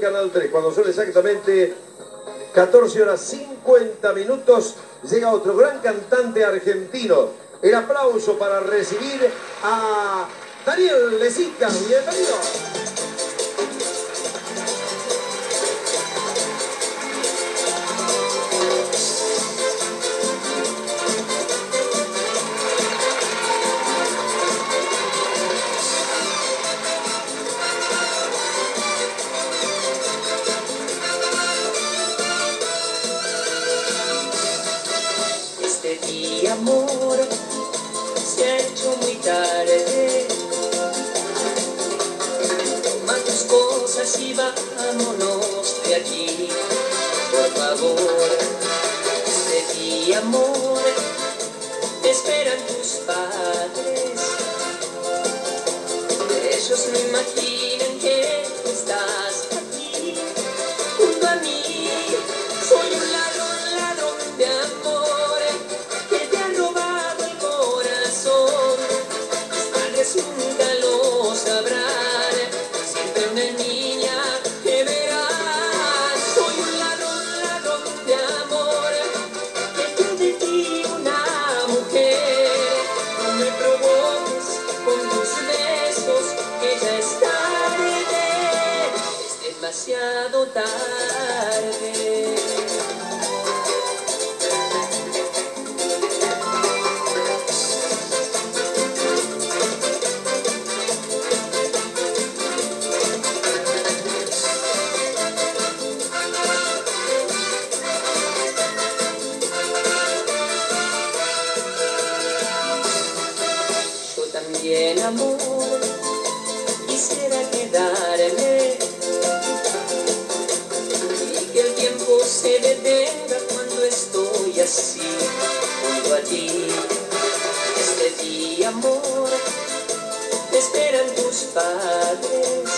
Canal 3. Cuando son exactamente 14 horas 50 minutos, llega otro gran cantante argentino. El aplauso para recibir a Daniel Lezica. Bienvenido. Este día, amor, se ha hecho muy tarde. Toma tus cosas y vámonos de aquí, por favor. Este día, amor, te esperan tus padres. Ellos no imaginan que estás aquí, junto a mí. Soy un ladrón, ladrón de amor, que te ha robado el corazón. Tus padres nunca lo sabrán, siempre una niña que verás. Soy un ladrón, ladrón de amor, que quiero de ti una mujer. No me provoques con tus besos, que ya es tarde, es demasiado tarde. También, amor, quisiera quedarme y que el tiempo se detenga cuando estoy así junto a ti. Este día, amor, te esperan tus padres.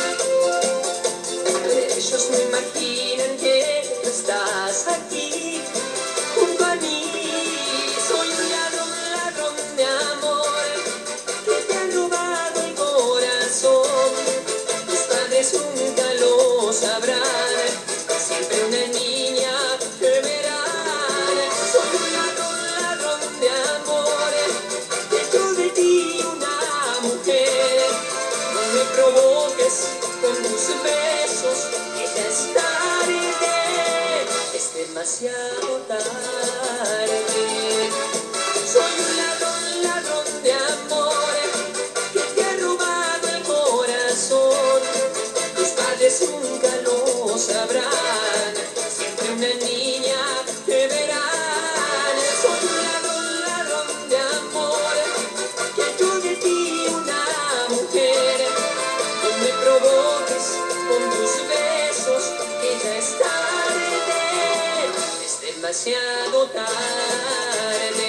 Ellos no imaginan que tú estás aquí junto a mí. Soy un ladrón, ladrón de amor, robado el corazón. Tus padres nunca lo sabrán, siempre una niña que verán. Soy un ladrón, ladrón de amor, que quiero de ti una mujer. No me provoques con tus besos, que ya es tarde, es demasiado tarde. Soy un ladrón, ladrón de amor, nunca lo sabrán, siempre una niña que verán. Soy un ladrón, ladrón de amor, que yo de ti una mujer. No me provoques con tus besos, que ya es tarde, es demasiado tarde.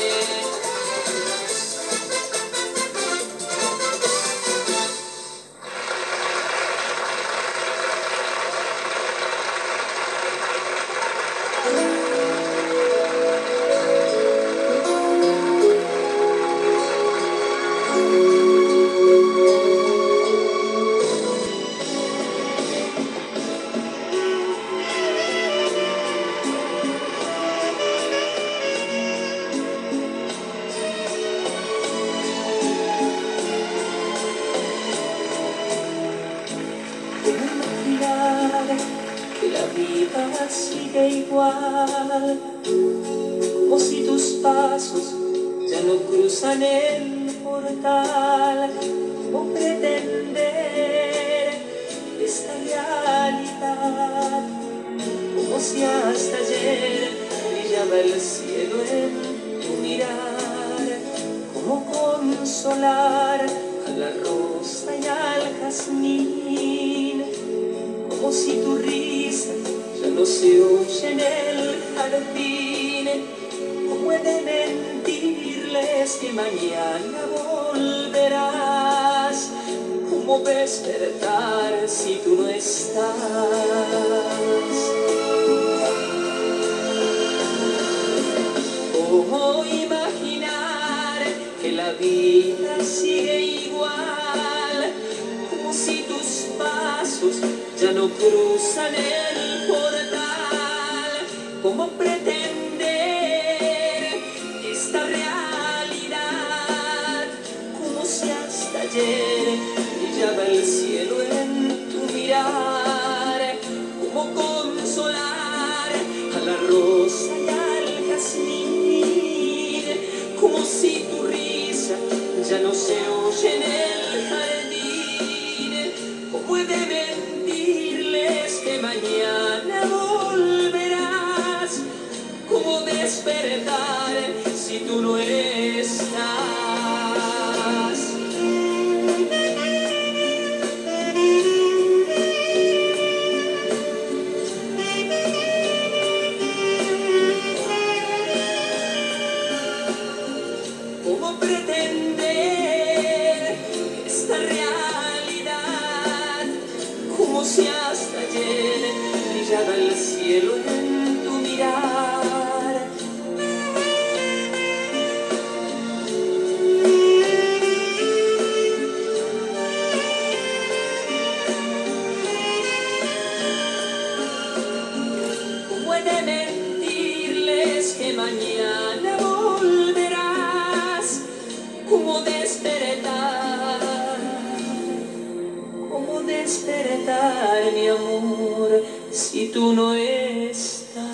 Que la vida sigue igual, como si tus pasos ya no cruzan el portal. ¿Cómo pretender esta realidad? Como si hasta ayer brillaba el cielo en tu mirar. ¿Cómo consolar a la rosa y al jazmín? Como si tu risa ya no se oye en el jardín. ¿Cómo he de mentirles que mañana volverás? ¿Cómo despertar si tú no estás? ¿Cómo imaginar que la vida sigue igual? Como si tus pasos ya no cruzan el portal. ¿Cómo pretender esta realidad? Como si hasta ayer brillaba el cielo en tu mirar. ¿Cómo consolar a la rosa y al jazmín? Como si tu risa ya no se oye en el jardín. ¿Cómo he de mentirles que mañana volverás? ¿Cómo despertar si tú no estás? ¿Cómo pretender esta realidad? Como si hasta ayer brillaba el cielo en tu mirar. ¿Cómo he de mentirles que mañana volverás? ¿Cómo despertar? ¿Cómo despertar, mi amor, si tú no estás?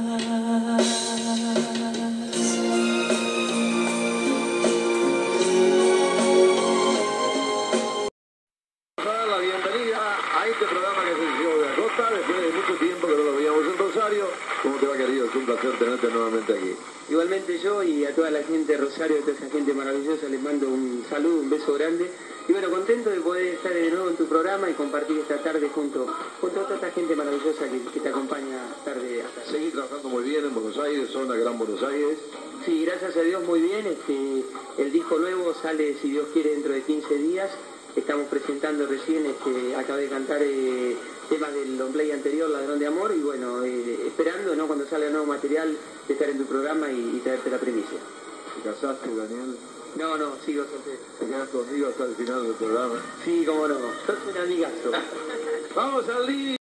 Dar la bienvenida a este programa que se inició de Acosta después de mucho tiempo que no lo veíamos en Rosario. ¿Cómo te va, querido? Es un placer tenerte nuevamente aquí. Igualmente yo y a toda la gente de Rosario, a toda esa gente maravillosa, les mando un saludo, un beso grande. Y bueno, contento de poder estar de nuevo en tu programa y compartir esta tarde junto con toda esta gente maravillosa que te acompaña tarde a tarde. Seguí trabajando muy bien en Buenos Aires, zona Gran Buenos Aires. Sí, gracias a Dios muy bien. El disco nuevo sale, si Dios quiere, dentro de 15 días. Estamos presentando recién, acabé de cantar temas del long play anterior, Ladrón de Amor, y bueno, esperando, ¿no?, cuando salga nuevo material, de estar en tu programa y traerte la primicia. ¿Te casaste, Daniel? No, sigo soltero. ¿Te quedas conmigo hasta el final del programa? Sí, cómo no. Sos un amigazo. ¡Vamos al lío!